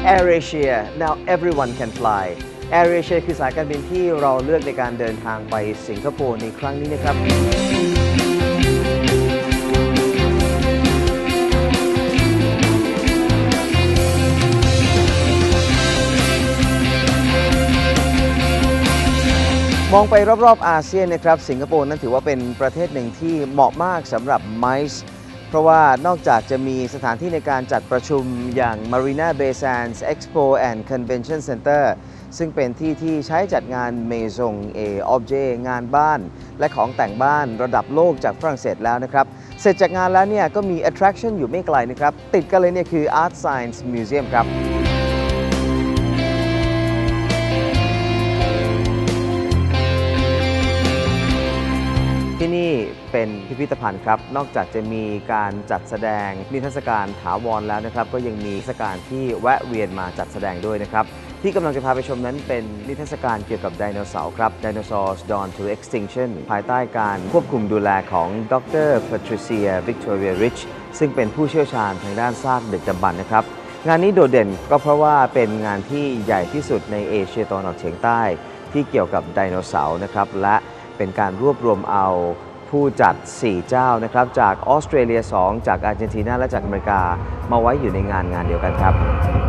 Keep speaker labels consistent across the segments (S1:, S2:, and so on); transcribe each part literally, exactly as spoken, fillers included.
S1: AirAsia now everyone can fly AirAsia คือสายการบินที่เราเลือกในการเดินทางไปสิงคโปร์ในครั้งนี้นะครับมองไปรอบๆอาเซียนนะครับสิงคโปร์นั้นถือว่าเป็นประเทศหนึ่งที่เหมาะมากสำหรับ ไมซ์ เพราะว่านอกจากจะมีสถานที่ในการจัดประชุมอย่าง Marina Bay Sands Expo and Convention Center ซึ่งเป็นที่ที่ใช้จัดงาน Maison et Objet งานบ้านและของแต่งบ้านระดับโลกจากฝรั่งเศสแล้วนะครับเสร็จจากงานแล้วเนี่ยก็มี attraction อยู่ไม่ไกลนะครับติดกันเลยเนี่ยคือ Art Science Museum ครับที่นี่เป็นพิพิธภัณฑ์ครับนอกจากจะมีการจัดแสดงนิทรรศการถาวรแล้วนะครับก็ยังมีนิทรรศการที่แวะเวียนมาจัดแสดงด้วยนะครับที่กำลังจะพาไปชมนั้นเป็นนิทรรศการเกี่ยวกับไดโนเสาร์ครับ Dinosaurs Gone to Extinction ภายใต้การควบคุมดูแลของดร Patricia Victoria Rich ซึ่งเป็นผู้เชี่ยวชาญทางด้านซากดึกดำบรรพ์นะครับงานนี้โดดเด่นก็เพราะว่าเป็นงานที่ใหญ่ที่สุดในเอเชียตะวันออกเฉียงใต้ที่เกี่ยวกับไดโนเสาร์นะครับและเป็นการรวบรวมเอาผู้จัดสี่เจ้านะครับจากออสเตรเลียสองจากอาร์เจนตินาและจากอเมริกามาไว้อยู่ในงานงานเดียวกันครับ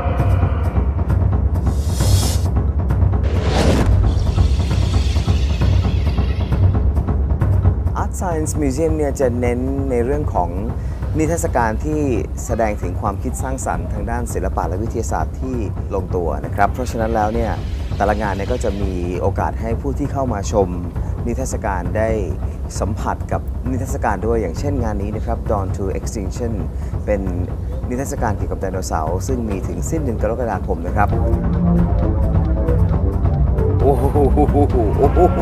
S1: Art Science Museum เนี่ยจะเน้นในเรื่องของนิทรรศการที่แสดงถึงความคิดสร้างสรรค์ทางด้านศิลปะและวิทยาศาสตร์ที่ลงตัวนะครับเพราะฉะนั้นแล้วเนี่ยแต่ละงานเนี่ยก็จะมีโอกาสให้ผู้ที่เข้ามาชมนิทรรศการได้สัมผัสกับนิทรรศการด้วยอย่างเช่นงานนี้นะครับ Gone to Extinction เป็นนิทรรศการเกี่ยวกับไดโนเสาร์ซึ่งมีถึงสิ้นเดือนกรกฎาคมนะครับโอ้โห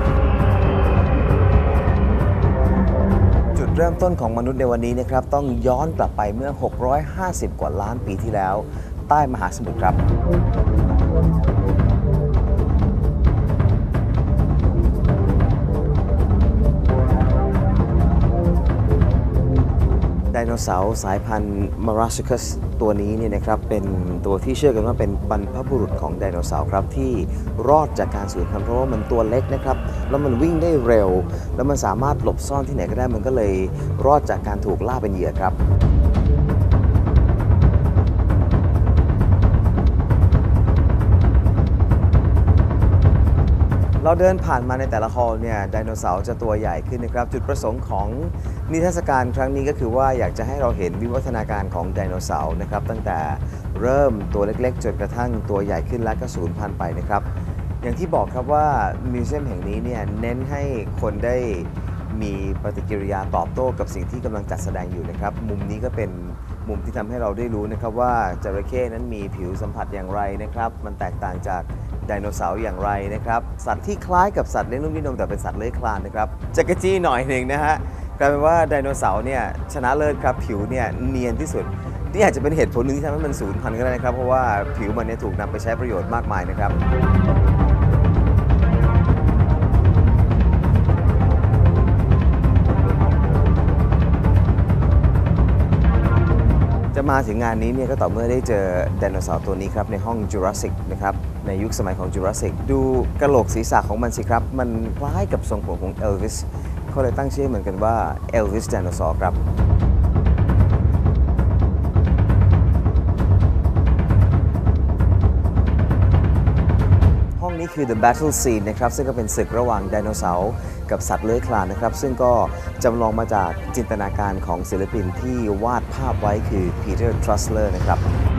S1: จุดเริ่มต้นของมนุษย์ในวันนี้นะครับต้องย้อนกลับไปเมื่อหกร้อยห้าสิบกว่าล้านปีที่แล้วใต้มหาสมุทรครับไดโนเสาร์สายพันธุ์มาราซิคัสตัวนี้เนี่ยนะครับเป็นตัวที่เชื่อกันว่าเป็นบรรพบุรุษของไดโนเสาร์ครับที่รอดจากการสูญพันธุ์เพราะว่ามันตัวเล็กนะครับแล้วมันวิ่งได้เร็วแล้วมันสามารถหลบซ่อนที่ไหนก็ได้มันก็เลยรอดจากการถูกล่าเป็นเหยื่อครับเราเดินผ่านมาในแต่ละฮอลล์เนี่ยไดโนเสาร์จะตัวใหญ่ขึ้นนะครับจุดประสงค์ของนิทรรศการครั้งนี้ก็คือว่าอยากจะให้เราเห็นวิวัฒนาการของไดโนเสาร์นะครับตั้งแต่เริ่มตัวเล็กๆจนกระทั่งตัวใหญ่ขึ้นและก็สูญพันธุ์ไปนะครับอย่างที่บอกครับว่ามิวเซียมแห่งนี้เนี่ยเน้นให้คนได้มีปฏิกิริยาตอบโต้กับสิ่งที่กำลังจัดแสดงอยู่นะครับมุมนี้ก็เป็นมุมที่ทำให้เราได้รู้นะครับว่าจระเข้นั้นมีผิวสัมผัสอย่างไรนะครับมันแตกต่างจากไดโนเสาร์อย่างไรนะครับสัตว์ที่คล้ายกับสัตว์เลี้ยงลูกด้วยนมแต่เป็นสัตว์เลื้อยคลานนะครับจักรจี้หน่อยหนึ่งนะฮะกลายเป็นว่าไดโนเสาร์เนี่ยชนะเลิศครับผิวเนี่ยเนียนที่สุดนี่อาจจะเป็นเหตุผลหนึ่งที่ทำให้มันสูญพันธุ์ก็ได้นะครับเพราะว่าผิวมันเนี่ยถูกนำไปใช้ประโยชน์มากมายนะครับจะมาถึงงานนี้เนี่ยก็ต่อเมื่อได้เจอไดโนเสาร์ตัวนี้ครับในห้อง Jurassic นะครับในยุคสมัยของ Jurassic ดูกระโหลกศีรษะของมันสิครับมันคล้ายกับทรงผมของ Elvis เขาเลยตั้งชื่อเหมือนกันว่า Elvis Dinosaur ครับห้องนี้คือ The Battle Scene นะครับซึ่งก็เป็นศึกระหว่างไดโนเสาร์กับสัตว์เลื้อยคลานนะครับซึ่งก็จำลองมาจากจินตนาการของศิลปินที่วาดภาพไว้คือ Peter Trussler นะครับ